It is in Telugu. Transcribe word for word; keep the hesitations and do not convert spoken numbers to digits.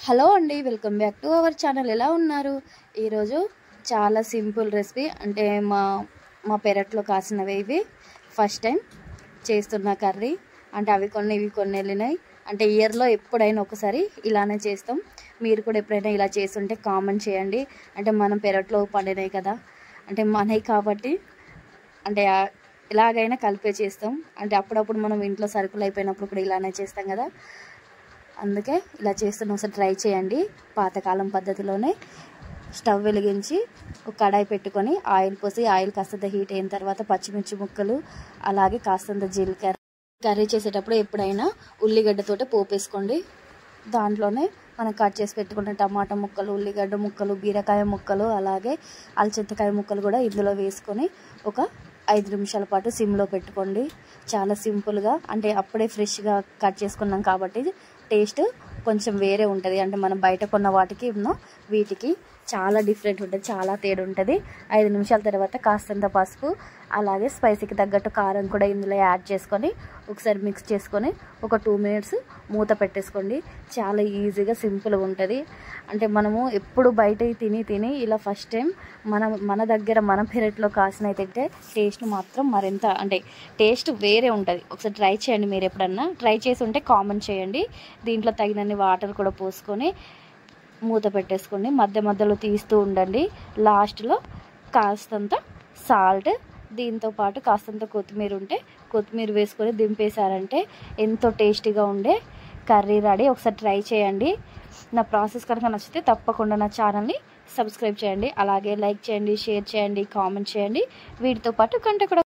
హలో అండి, welcome back to our channel. ఎలా ఉన్నారు? ఈరోజు చాలా సింపుల్ రెసిపీ, అంటే మా మా పెరట్లో కాసినవి ఇవి. ఫస్ట్ టైం చేస్తున్న కర్రీ, అంటే అవి కొన్ని ఇవి కొన్ని వెళ్ళినాయి. అంటే ఇయర్లో ఎప్పుడైనా ఒకసారి ఇలానే చేస్తాం. మీరు కూడా ఎప్పుడైనా ఇలా చేస్తుంటే కామెంట్ చేయండి. అంటే మనం పెరట్లో పండినాయి కదా, అంటే మనవి కాబట్టి అంటే ఎలాగైనా కలిపే చేస్తాం. అంటే అప్పుడప్పుడు మనం ఇంట్లో సరుకులు అయిపోయినప్పుడు కూడా ఇలానే చేస్తాం కదా, అందుకే ఇలా చేస్తున్న ఒకసారి ట్రై చేయండి. పాతకాలం పద్ధతిలోనే స్టవ్ వెలిగించి ఒక కడాయి పెట్టుకొని ఆయిల్ పోసి, ఆయిల్ కాస్తంత హీట్ అయిన తర్వాత పచ్చిమిర్చి ముక్కలు, అలాగే కాస్తంత జీలకర్ర. కర్రీ చేసేటప్పుడు ఎప్పుడైనా ఉల్లిగడ్డతోటే పోపు వేసుకోండి. దాంట్లోనే మనం కట్ చేసి పెట్టుకున్న టమాటా ముక్కలు, ఉల్లిగడ్డ ముక్కలు, బీరకాయ ముక్కలు, అలాగే అలచెత్తకాయ ముక్కలు కూడా ఇందులో వేసుకొని ఒక ఐదు నిమిషాల పాటు సిమ్లో పెట్టుకోండి. చాలా సింపుల్గా, అంటే అప్పుడే ఫ్రెష్గా కట్ చేసుకున్నాం కాబట్టి టేస్ట్ కొంచెం వేరే ఉంటుంది. అంటే మనం బయట కొన్న వాటికి వీటికి చాలా డిఫరెంట్ ఉంటుంది, చాలా తేడా ఉంటుంది. ఐదు నిమిషాల తర్వాత కాస్తంత పసుపు, అలాగే స్పైసీకి తగ్గట్టు కారం కూడా ఇందులో యాడ్ చేసుకొని ఒకసారి మిక్స్ చేసుకొని ఒక టూ మినిట్స్ మూత పెట్టేసుకోండి. చాలా ఈజీగా సింపుల్గా ఉంటుంది. అంటే మనము ఎప్పుడు బయట తిని తిని ఇలా ఫస్ట్ టైం మన మన దగ్గర మన పెరట్లో కాసినవి తింటే టేస్ట్ మాత్రం మరింత, అంటే టేస్ట్ వేరే ఉంటుంది. ఒకసారి ట్రై చేయండి. మీరు ఎప్పుడన్నా ట్రై చేసి ఉంటే కామెంట్ చేయండి. దీంట్లో తగినన్ని వాటర్ కూడా పోసుకొని మూత పెట్టేసుకోండి. మధ్య మధ్యలో తీస్తూ ఉండండి. లాస్ట్లో కాస్తంత సాల్ట్, దీంతో పాటు కాస్తంత కొత్తిమీర ఉంటే కొత్తిమీర వేసుకొని దింపేశారంటే ఎంతో టేస్టీగా ఉండే కర్రీ రెడీ. ఒకసారి ట్రై చేయండి. నా ప్రాసెస్ కనుక నచ్చితే తప్పకుండా నా ఛానల్ని సబ్స్క్రైబ్ చేయండి, అలాగే లైక్ చేయండి, షేర్ చేయండి, కామెంట్ చేయండి. వీటితో పాటు గంట కూడా